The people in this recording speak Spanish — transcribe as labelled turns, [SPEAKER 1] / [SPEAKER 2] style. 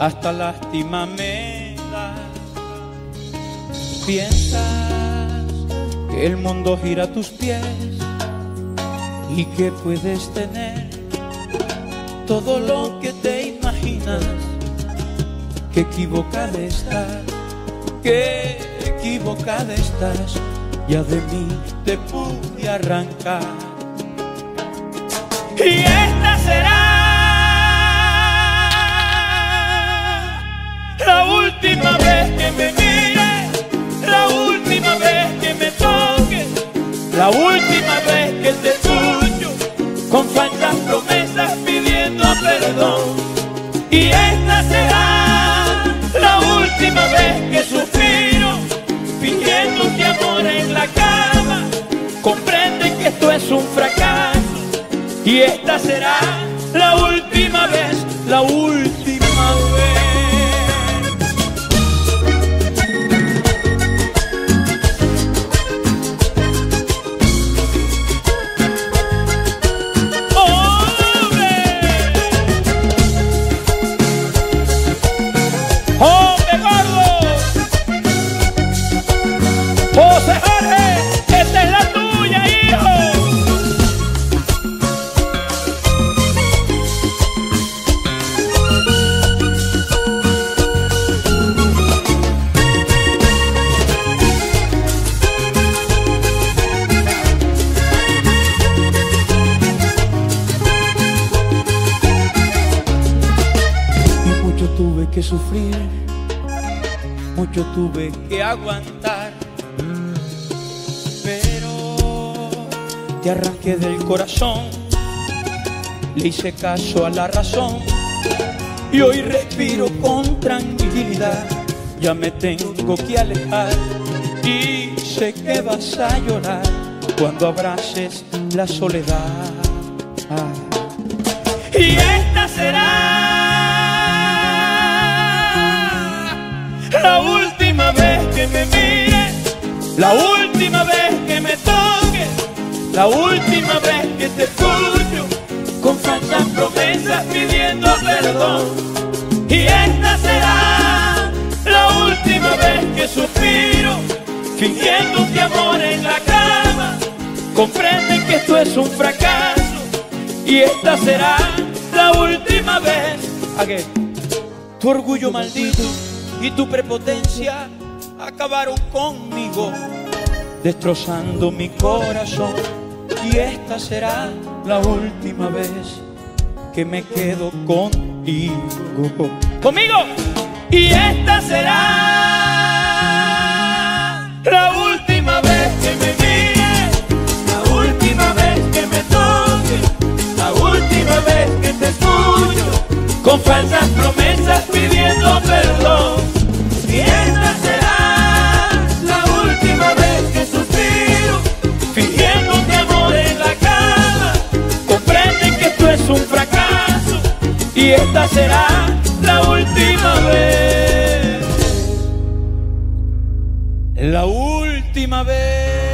[SPEAKER 1] hasta lástima me da. Piensas que el mundo gira a tus pies y que puedes tener todo lo que te imaginas. Qué equivocada estás, qué equivocada estás. Ya de mí te pude arrancar. Y esta será la última vez que me mires, la última vez que me toques, la última vez que te escucho con falsas promesas pidiendo perdón. Y esta será la última vez que suspiro fingiéndote amor en la cama. Comprende que esto es un fracaso. Y esta será la última vez, la última vez. ¡Hombre gordo! ¡José Jorge! ¡Esta es la tuya, hijo! Y mucho tuve que sufrir, mucho tuve que aguantar, pero te arranqué del corazón, le hice caso a la razón y hoy respiro con tranquilidad. Ya me tengo que alejar y sé que vas a llorar cuando abraces la soledad. Y esta será la última vez que me mires, la última vez que me toques, la última vez que te escucho con falsas promesas pidiendo perdón. Y esta será la última vez que suspiro fingiéndote amor en la cama. Comprende que esto es un fracaso. Y esta será la última vez. ¿A qué? Tu orgullo maldito y tu prepotencia acabaron conmigo, destrozando mi corazón. Y esta será la última vez que me quedo contigo. ¡Conmigo! Y esta será la última vez que me mires, la última vez que me toques, la última vez que te escucho con falsas promesas pidiendo perdón. Y esta será la última vez que suspiro fingiéndote amor en la cama. Comprende que esto es un fracaso. Y esta será la última vez, la última vez.